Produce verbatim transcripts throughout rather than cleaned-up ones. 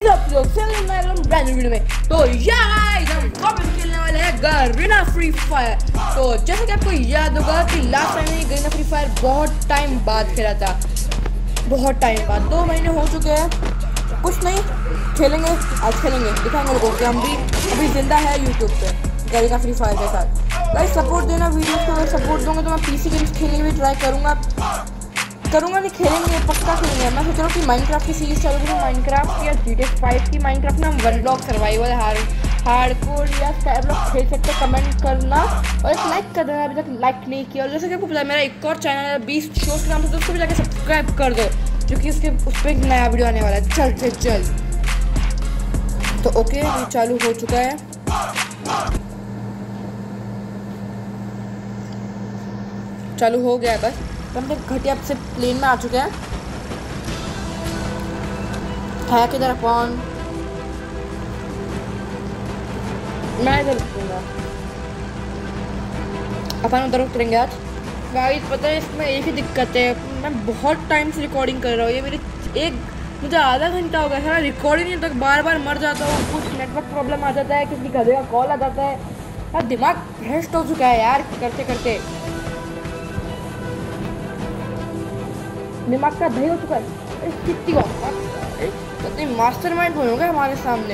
आप लोग brand new video में। तो यार हम वापस खेलने वाले हैं गरीना फ्री फायर। तो जैसे कि आपको याद होगा कि लास्ट टाइम में गरीना फ्री फायर बहुत टाइम बाद खेला था, बहुत टाइम बाद, दो महीने हो चुके हैं। कुछ नहीं, खेलेंगे आज, खेलेंगे, दिखाएंगे लोगों कि हम भी अभी जिंदा है यूट्यूब पे गरीना फ्री फायर के साथ। गाइस सपोर्ट देना वीडियोस को, अगर सपोर्ट दोगे तो मैं पीसी गेम्स खेलने की भी ट्राई करूँगा करूँगा नहीं खेलेंगे, पक्का खेलेंगे। मैं सोच रहा हूँ कि माइनक्राफ्ट की सीरीज चालू करूँ, माइनक्राफ्ट या जी टी एस फाइव की। माइनक्राफ्ट में हम one block survival hard hardcore या स्काई ब्लॉक खेल सकते, कमेंट करना और एक लाइक कर देना, अभी तक लाइक नहीं किया। और जैसे कि आपको पता है मेरा एक और चैनल है बीस शोज के नाम से, तो उसको भी जाकर सब्सक्राइब कर दो, क्योंकि उसके उस पर एक नया वीडियो आने वाला है चल से चल। तो ओके, ये चालू हो चुका है। चालू हो गया है बस। तो हम लोग घटिया से प्लेन में आ चुके हैं। है किधर अपन? मैं इधर उतरूंगा, अपन उधर उतरेंगे आज। गाइस पता है इसमें एक ही दिक्कत है, मैं बहुत टाइम से रिकॉर्डिंग कर रहा हूँ। ये मेरी एक मुझे आधा घंटा हो गया सारा रिकॉर्डिंग नहीं तक, बार बार मर जाता हूँ, कुछ नेटवर्क प्रॉब्लम आ जाता है, किसी गधे का कॉल आ जाता है। यार दिमाग भ्रष्ट हो चुका है यार, करते करते दिमाग का दही हो चुका है। कितनी कितनी मास्टरमाइंड हो गए हमारे सामने।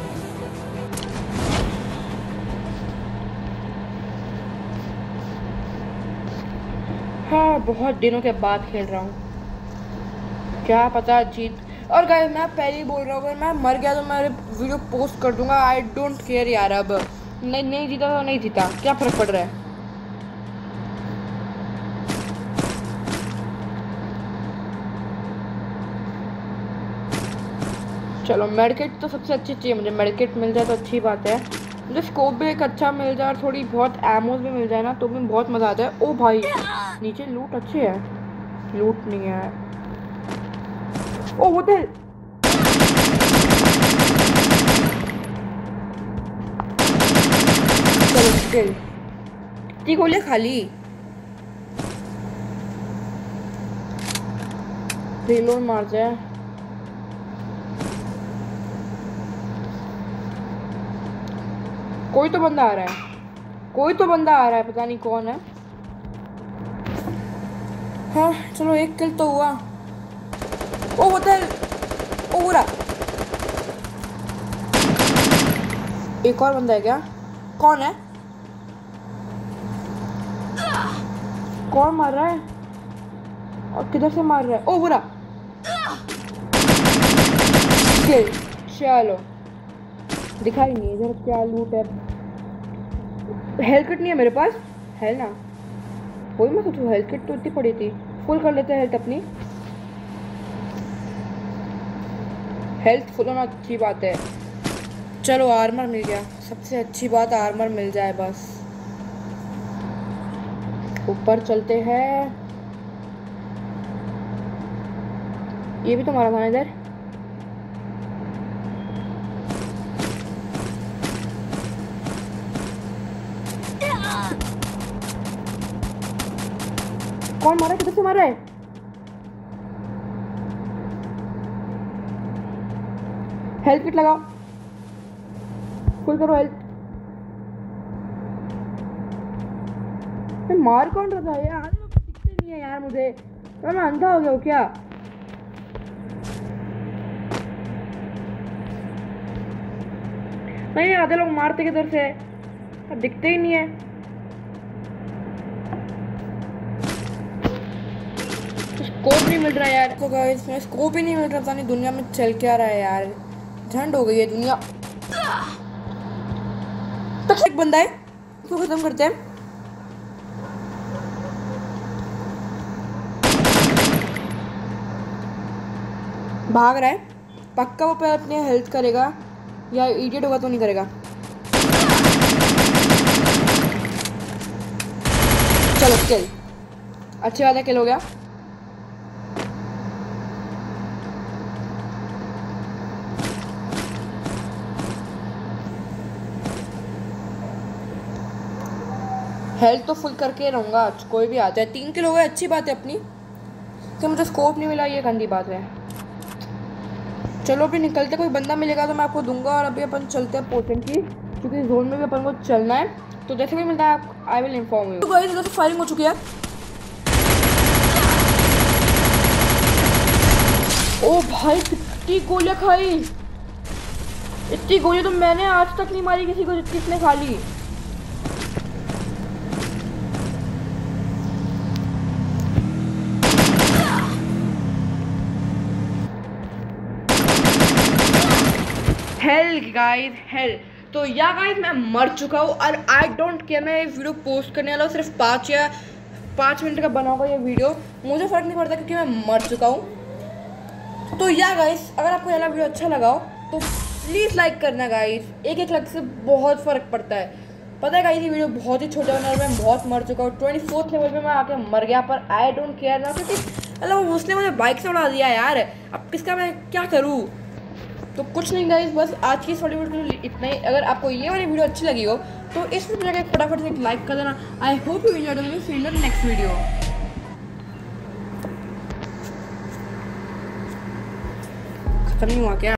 हाँ, बहुत दिनों के बाद खेल रहा हूँ, क्या पता जीत। और गाइस मैं पहले ही बोल रहा हूँ, अगर मैं मर गया तो मैं वीडियो पोस्ट कर दूंगा। आई डोंट केयर यार, अब नहीं नहीं जीता तो नहीं जीता, क्या फर्क पड़ रहा है। चलो मेडिकेट तो सबसे अच्छी चाहिए मुझे, मेडिकेट मिल जाए तो अच्छी बात है। मुझे स्कोप भी एक अच्छा मिल जाए और थोड़ी बहुत एमोज भी मिल जाए ना, तो भी बहुत मज़ा आता है। ओ भाई नीचे लूट अच्छी है, लूट नहीं है। ओ वो तो चलो ठीक हो लिया खाली। रिलोड मार जाए। कोई तो बंदा आ रहा है, कोई तो बंदा आ रहा है, पता नहीं कौन है। हाँ चलो एक किल तो हुआ। ओ होता है, ओ बुरा। एक और बंदा है क्या? कौन है? कौन मार रहा है और किधर से मार रहा है? ओ बुरा। चलो दिखाई नहीं इधर क्या लूट है। हेल्थ किट नहीं है मेरे पास, है ना? वही मैं सोचूं, हेल्थ किट तो इतनी पड़ी थी। फुल कर लेते हैं हेल्थ अपनी, हेल्थ फुल होना अच्छी बात है। चलो आर्मर मिल गया, सबसे अच्छी बात आर्मर मिल जाए बस। ऊपर चलते हैं। ये भी तो मारा था इधर। कौन मारा है? किधर से मारा है? हेल्थ किट लगाओ, फुल करो हेल्थ। मैं मार कौन रहा था यार? दिखते नहीं है यार मुझे, तो मैं अंधा हो गया हूँ क्या? नहीं आधे लोग मारते किधर से, अब दिखते ही नहीं है। स्कोप नहीं मिल रहा यार, तो गाइस मैं स्कोप ही नहीं मिल रहा, पता नहीं दुनिया में चल क्या रहा है यार, झंड हो गई है दुनिया। तक एक बंदा है, उसको खत्म करते हैं। भाग रहा है, पक्का वो पे अपने हेल्थ करेगा या इडियट होगा तो नहीं करेगा। चलो किल, अच्छी बात है, किल हो गया। हेल्थ तो फुल करके रहूँगा आज, कोई भी आता है। तीन किलो हो गए, अच्छी बात है अपनी। तो मुझे स्कोप नहीं मिला, ये गंदी बात है। चलो अभी निकलते, कोई बंदा मिलेगा तो मैं आपको दूंगा। और अभी अपन चलते हैं पोर्शन की, क्योंकि जोन में भी अपन को चलना है। तो जैसे भी मिलता है आई विल इन्फॉर्म यू। तो गाइस इधर से फायरिंग हो चुकी है। ओ भाई कितनी गोलियां खाई, इतनी गोलियां तो मैंने आज तक नहीं मारी किसी को, किसने खा ली। Hello guys hello. तो या गाइस मैं मर चुका हूँ और आई डोंट केयर, मैं ये वीडियो पोस्ट करने वाला हूँ। सिर्फ पाँच या पाँच मिनट का बना होगा ये वीडियो, मुझे फ़र्क नहीं पड़ता क्योंकि मैं मर चुका हूँ। तो या गाइस अगर आपको ये वीडियो अच्छा लगा हो तो प्लीज़ लाइक करना गाइस, एक एक लाइक से बहुत फ़र्क पड़ता है। पता है गाइस ये वीडियो बहुत ही छोटा होने और मैं बहुत मर चुका हूँ। ट्वेंटी फोर्थ लेवल पर मैं आके मर गया, पर आई डोंट केयर ना, क्योंकि मतलब उसने मुझे बाइक से उड़ा दिया यार। अब किसका मैं क्या करूँ। तो कुछ नहीं गाइस, बस आज की इस वाली वीडियो के लिए इतना ही। अगर आपको ये वाली वीडियो अच्छी लगी हो तो इस वीडियो को फटाफट से एक लाइक कर देना। I hope you enjoyed the see you in the next video. खत्म नहीं हुआ क्या?